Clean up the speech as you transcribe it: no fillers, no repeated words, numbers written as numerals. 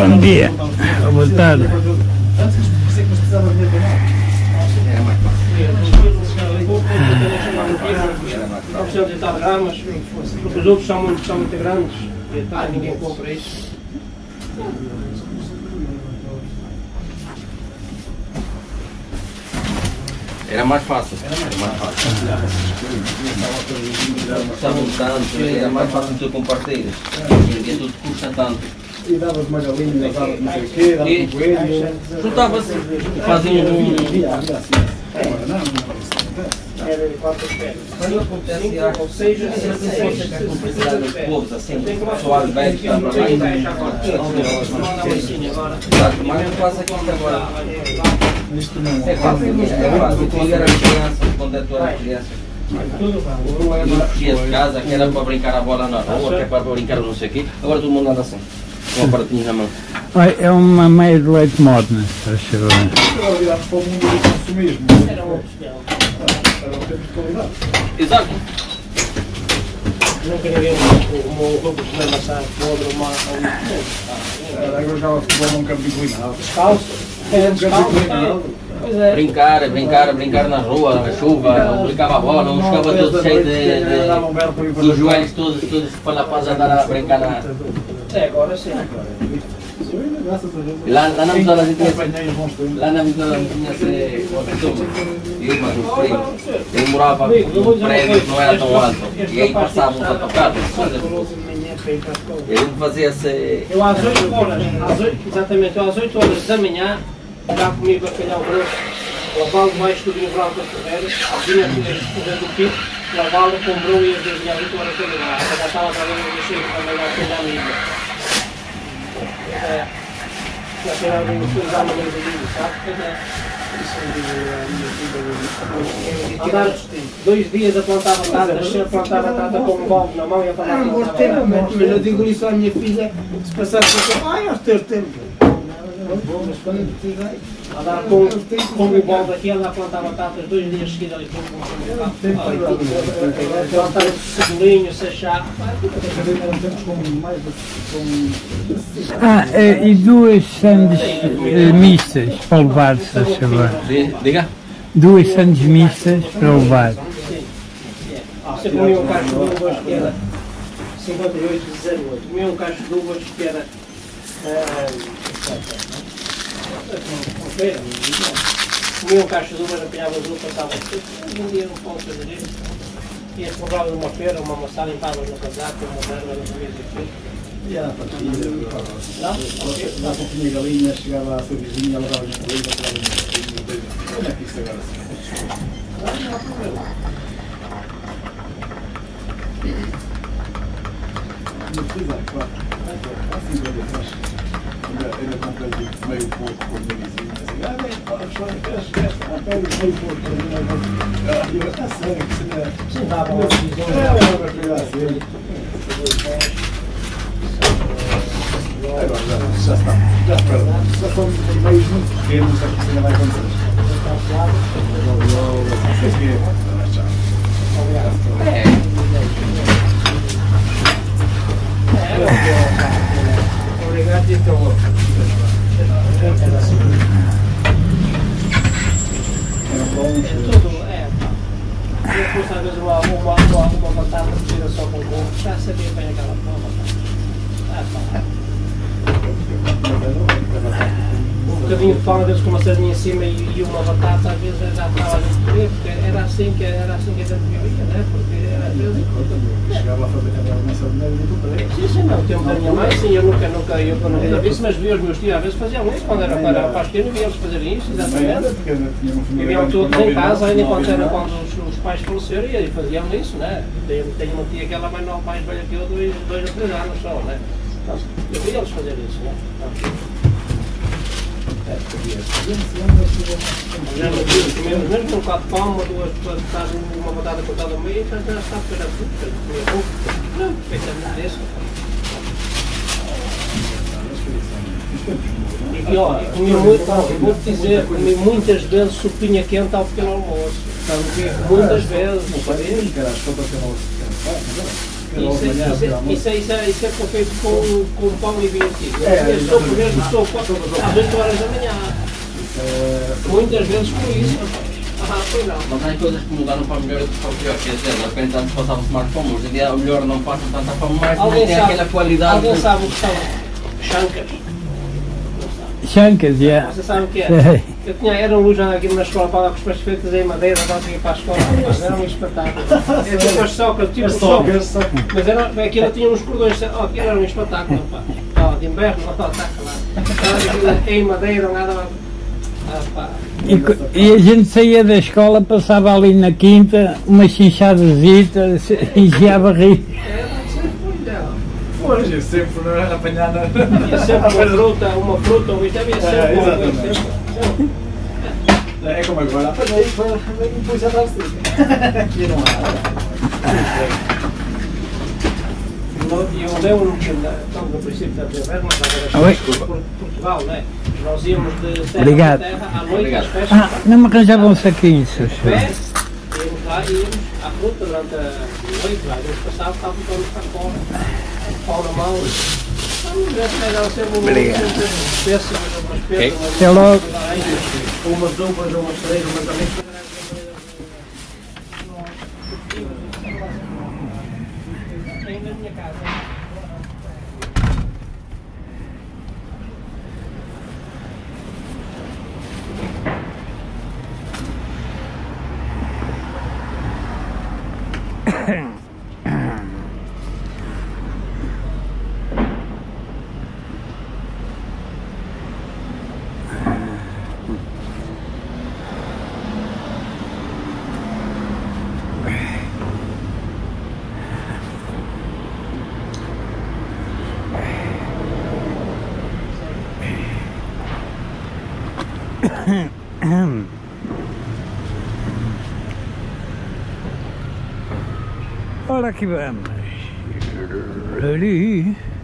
Bom dia. Boa tarde. Não precisam de estar ramas, porque os outros são muito grandes e ninguém compra isso. Era mais fácil. Custavam tanto, era mais fácil de tu compartilhas. Porque tudo custa tanto. E davas uma galinha, davas não sei o quê, davas um coelho. Juntava-se, faziam Era de 4 pés. Quando acontece, 5 ou 6 os povos assim, pessoal velho que estava lá e mas eu faço aqui agora. Isto não É fácil, quando era criança, quando eu era criança. Eu fugia de casa, que era para brincar a bola na rua, que é para brincar não sei o quê. Agora todo mundo anda assim, com aparatinhos na mão. Olha, é uma meia de leite morna, se faz favor. agora viramos para o mundo do consumismo. Era um oficial. Era um tempo de qualidade. Exato. Nunca ninguém como roupa de lamaçar, podre, uma Agora jogava futebol num campo inclinado. descalço. Era descalço. Pois é. Brincar na rua, na chuva, brincava a bola, uns ficava todos cheios dos joelhos todos para a andar a brincar na... É, agora sim. E lá na Vitória a gente tinha Apanhei os bons tempos. lá na Vitória a gente tinha esse costume. Eu, mas os primos, ele morava num prédio que não era tão alto, e aí passávamos a tocar. Ele fazia esse... Eu às 8 horas, exatamente, às 8 horas da manhã, já comi bacalhau grosso, lavá-lo debaixo do vinagre das torreiras, vinha escorrer do pico, lavá-lo, comprou e às 8 horas da manhã. Já estava trabalhando no cheiro também lá com a amiga. Já tinha alguns anos no livro, sabe? Andar 2 dias a plantar batatas, se a plantar batata com um balde na mão e a plantar batata. Mas eu digo isso à minha filha, se passar por aqui, ai, aos teus tempos. Andar com o balde aqui, andar a plantar batatas 2 dias seguidos ali plantar cebolinho, sachar. E 2 sandes mistas para levar, se faz favor. Diga? 2 sandes mistas para levar. Você comia um cacho de uvas que era 58,08. Comia um cacho de uvas que era. Comia um cacho de uvas, apanhava as uvas, passava. Um dia não posso fazer isso. Ias comprava numa feira, uma maçã, limpavas no casaco, uma merda, não comias aquilo. E era para ti, lá com a minha galinha, chegava à sua vizinha, ela dava-lhe uma coisa, ela dava-lhe uma coisa. Como é que isso agora se faz? Não há problema. Não precisa, claro. Há 50 anos. Ainda comprei meio pouco com a minha vizinha. Assim, bem, esquece, meio pouco para mim. E eu, está sério, que isso é... Sim, dava uma visão. Uma coisa assim. Agora já está. Já são meios muito pequenos, acho que isso ainda vai acontecer. Obrigado, então. E depois, às vezes, uma batata tira só com ovo, já sabia bem aquela forma. Um bocadinho de pão, às vezes com uma sardinha em cima e uma batata, às vezes já estava a comer, porque era assim que a gente vivia, né? Porque às vezes... Chegava a fazer uma sardinha muito preto. Sim, no tempo da minha mãe, sim, eu nunca vi isso, mas vi os meus tios, às vezes faziam isso, quando era para as pequenas, víamos fazerem isso, exatamente. Viviam todos em casa, ainda quando os pais faleceram, e faziam isso, né? Tenho uma tia que ela é mais velha que eu, 2 ou 3 anos só, né? Eu vi eles fazer isso, né? Já no dia, comemos mesmo um bocado de pão, uma batata cortada ao meio, já está a pegar tudo, comia pouco. Não, perfeitamente isso. E pior, comi muito, vou-te dizer, comi muitas vezes sopinha quente ao pequeno almoço. Muitas vezes. Não sabia, cara, as compras que eu não Isso é feito com pão e vinho tinto. Eu estou por mesmo, estou às 8 horas da manhã. Muitas vezes por isso. Foi não. Mas há coisas que mudaram para melhor e para pior. Quer dizer, de repente antes passava smartphone, hoje em dia o melhor não passa tanta fome mais, não tem aquela qualidade. Alguém sabe o que são chancas? Chancas, yeah. Você sabe o que é? Sei. Eu era um luz aqui na escola para dar com os pés feitos em madeira, nós ia para a escola, mas era um espetáculo. É tipo as socas, tipo socas. Mas aquilo tinha uns cordões, aquilo era um espetáculo, pá. De inverno, está claro. Em madeira, nada. E a gente saía da escola, passava ali na quinta, uma chinchadazita, enfiava a rir. Hoje, sempre apanhar na... Havia sempre uma fruta, ou isto havia sempre uma coisa. É como agora, apanhei e pus atrás de aqui não há. Eu lembro-me que, no princípio da primavera, nós agora por Portugal, né? Nós íamos de terra a terra, à noite, às festas. Não me arranjavam um saquinho, seu senhor. Íamos lá e íamos à fruta durante a noite, lá, íamos passar, estávamos todos para fora, pau na mão. Obrigado. Até logo. Umas uvas, umas cerejas, umas ameixas. Ainda na minha casa. Ora aqui vamos. Ali.